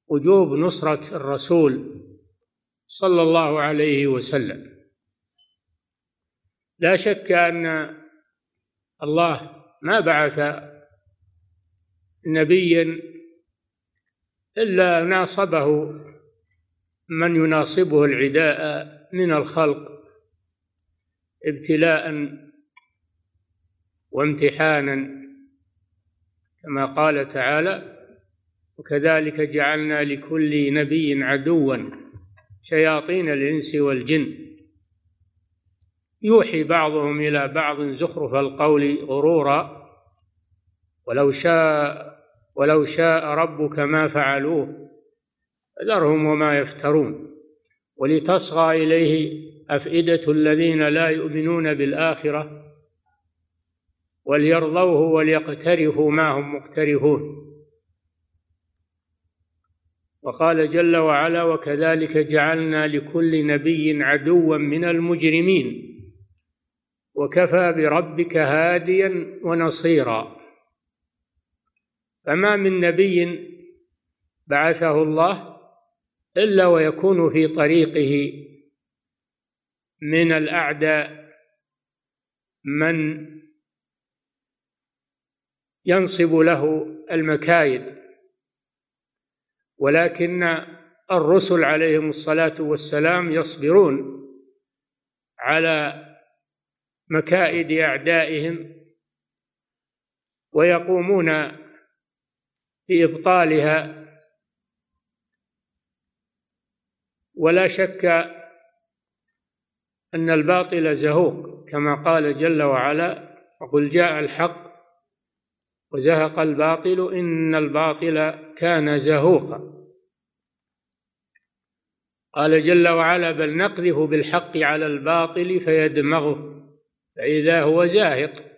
وجوب نصرة الرسول صلى الله عليه وسلم. لا شك أن الله ما بعث نبيا إلا ناصبه من يناصبه العداء من الخلق ابتلاء وامتحانا، كما قال تعالى: وكذلك جعلنا لكل نبي عدوا شياطين الإنس والجن يوحي بعضهم إلى بعض زخرف القول غرورا ولو شاء ربك ما فعلوه فذرهم وما يفترون ولتصغى إليه أفئدة الذين لا يؤمنون بالآخرة وليرضوه وليقترفوا ما هم مقترفون. وقال جل وعلا: وكذلك جعلنا لكل نبي عدوا من المجرمين وكفى بربك هاديا ونصيرا. فما من نبي بعثه الله إلا ويكون في طريقه من الأعداء من ينصب له المكايد، ولكن الرسل عليهم الصلاة والسلام يصبرون على مكائد أعدائهم ويقومون بإبطالها. ولا شك أن الباطل زهوق، كما قال جل وعلا: وقل جاء الحق وزهق الباطل إن الباطل كان زهوقا. قال جل وعلا: بل نقذف بالحق على الباطل فيدمغه فإذا هو زاهق.